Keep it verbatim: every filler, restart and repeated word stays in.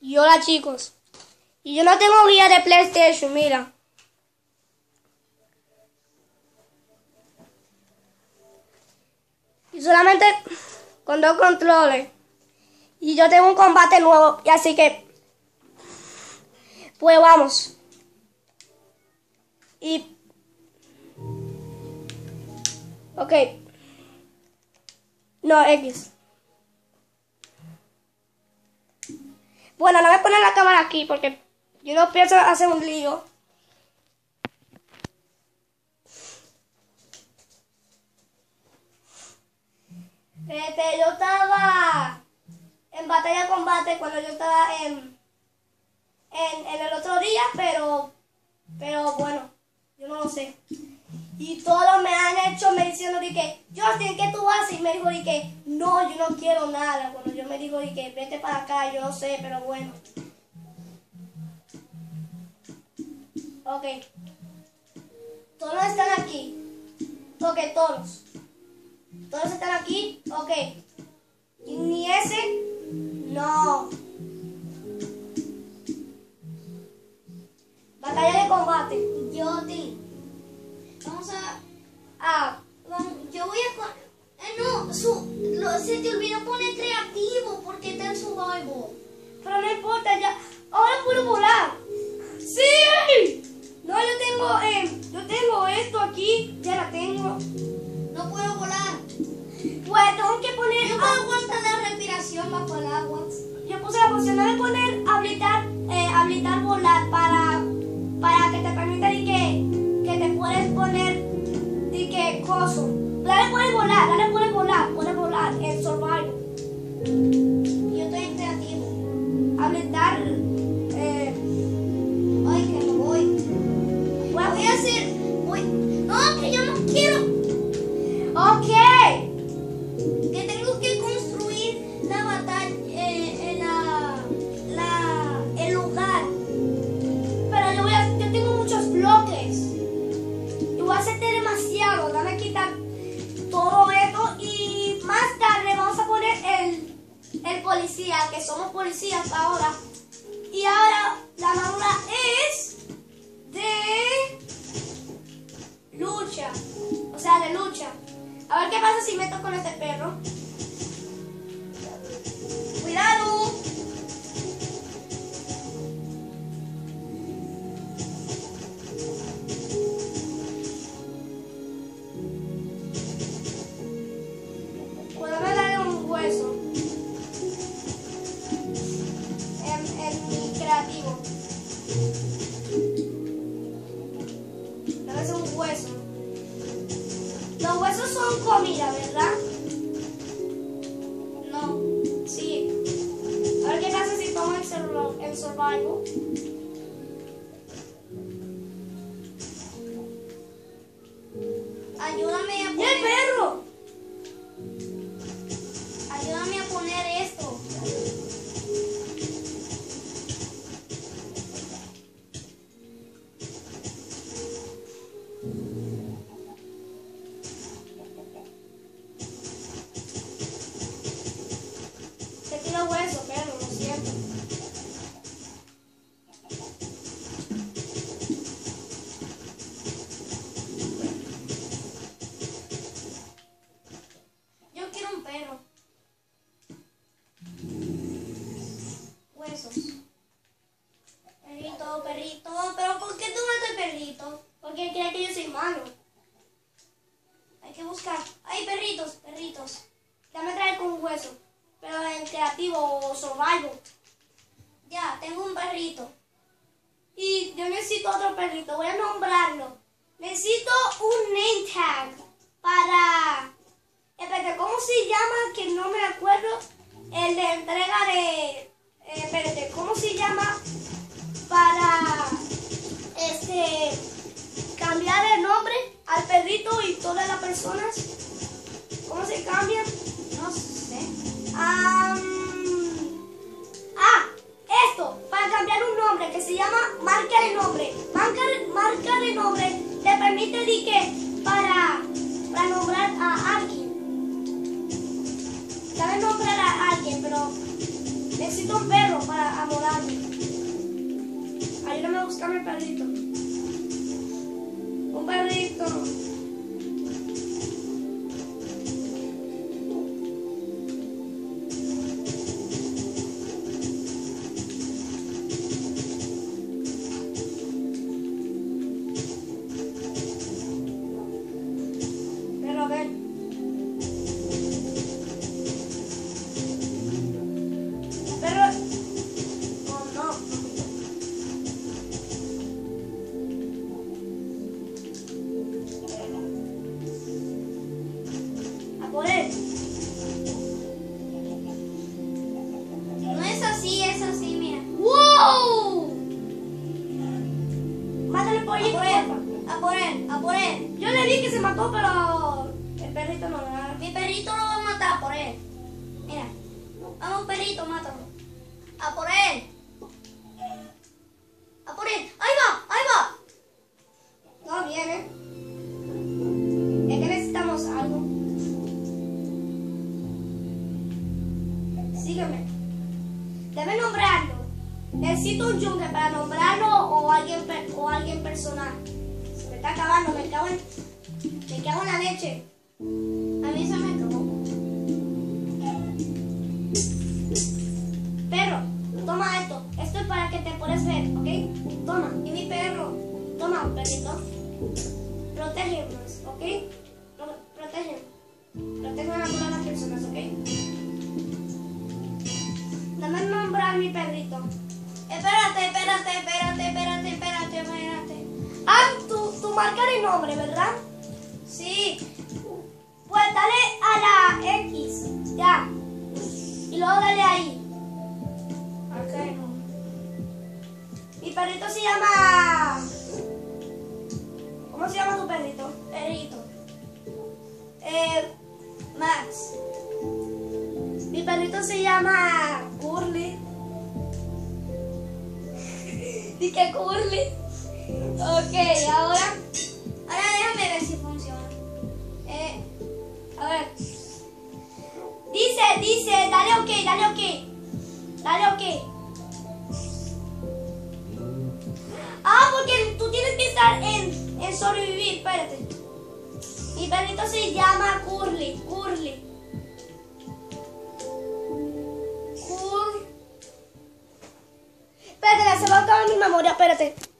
Y hola chicos. Y yo no tengo guía de PlayStation, mira. Y solamente con dos controles. Y yo tengo un combate nuevo. Y así que... Pues vamos. Y... Ok. No, X. Bueno, no voy a poner la cámara aquí porque yo no pienso hacer un lío. Este, yo estaba en batalla de combate cuando yo estaba en, en, en el otro día, pero, pero bueno, yo no lo sé. Y todos me han hecho me diciendo de que, Justin, ¿qué tú haces? Y me dijo de que, no, yo no quiero nada. Bueno, yo me digo de que, vete para acá, yo no sé, pero bueno. Ok. Todos están aquí. Ok, todos. Todos están aquí. Ok. ¿Y ni ese? No. Batalla de combate. Justin, vamos a... Ah. Vamos, yo voy a... Eh, no, su, lo, se te olvidó poner creativo porque está en survival. Pero no importa, ya. Ahora puedo volar. ¡Sí! No, yo tengo, eh, yo tengo esto aquí. Ya la tengo. No puedo volar. Pues tengo que poner... Yo puedo aguantar la respiración bajo el agua. Yo puse la opción de poner habilitar, eh, habilitar volar para, para que te permita de que, que te puedes poner de que coso. Dale puedes volar, dale puedes volar, puedes volar en survival. Yo estoy en creativo. Habilitar, eh, Ay, que no voy. bueno, Voy a hacer... Voy... No, que yo no quiero. ok. Que tengo que construir la batalla, eh, en la, la, el lugar. Pero yo voy a, yo tengo muchos bloques. Y voy a hacerte demasiado. Dame a quitar todo esto y más tarde vamos a poner el, el policía, que somos policías ahora. Y ahora la armadura es de lucha. O sea, de lucha. A ver qué pasa si meto con este perro. Cuidado. Puedo darle un hueso. En, en mi creativo. Debe ser un hueso. Los huesos son comida, ¿verdad? No. Sí. A ver qué pasa si tomo el, sur- el survival. Ayúdame a ¡Y el poner... perro! Ayúdame a poner esto. Te tiro hueso, perro, lo siento. Yo quiero un perro. Huesos. Perrito, perrito. ¿Pero por qué tú matas perrito? Porque cree que yo soy malo. Hay que buscar. Hay perritos, perritos. Dame traer con un hueso. Pero en creativo o survival. Ya, tengo un perrito. Y yo necesito otro perrito. Voy a nombrarlo. Necesito un name tag para... Espérate, ¿cómo se llama? Que no me acuerdo. El de entrega de... eh, espérate, ¿cómo se llama? Para... Este... Cambiar el nombre al perrito y todas las personas. ¿Cómo se cambian? No sé. Am, ah, esto, para cambiar un nombre que se llama marca de nombre. Marca, marca de nombre te permite de que para, para nombrar a alguien. Sabes nombrar a alguien, pero necesito un perro para amorado. Ayúdame a buscar mi perrito. Un perrito. Pero ven. Pero... Oh, no. A por él. No es así, es así, mira. ¡Wow! Mátale A pollito, por él, porfa. a por él, a por él. Yo le di que se mató, pero el perrito no, ¿verdad? Mi perrito lo va a matar por él. Mira. Vamos, perrito, mátalo. A por él. A por él. Ahí va, ahí va. No viene. Es que necesitamos algo. Sígueme. Debe nombrarlo. Necesito un yunque para nombrarlo o alguien per- o alguien personal. Se me está acabando, me cago en, me cago en la leche. A mí se me acabó. Perro, toma esto. Esto es para que te puedas ver, ¿ok? Toma. Y mi perro. Toma, perrito. Protégenos, ¿ok? Pro- Protege. Protege a todas las personas, ¿ok? Dame nombrar a mi perrito. Espérate, espérate, espérate, espérate, espérate, espérate. Ah, tú, tú marcas el nombre, ¿verdad? Sí. Pues dale a la X, ya. Y luego dale ahí. Ok, no. Mi perrito se llama... ¿Cómo se llama tu perrito? Perrito. Eh, Max. mi perrito se llama Curly. ¿Y qué Curly? Ok, ahora... Ahora déjame ver si funciona. Eh, a ver. Dice, dice, dale ok, dale ok. Dale ok. Ah, porque tú tienes que estar en, en sobrevivir, espérate. Mi perrito se llama Curly, Curly. Cur... Espérate, se va a acabar mi memoria, espérate.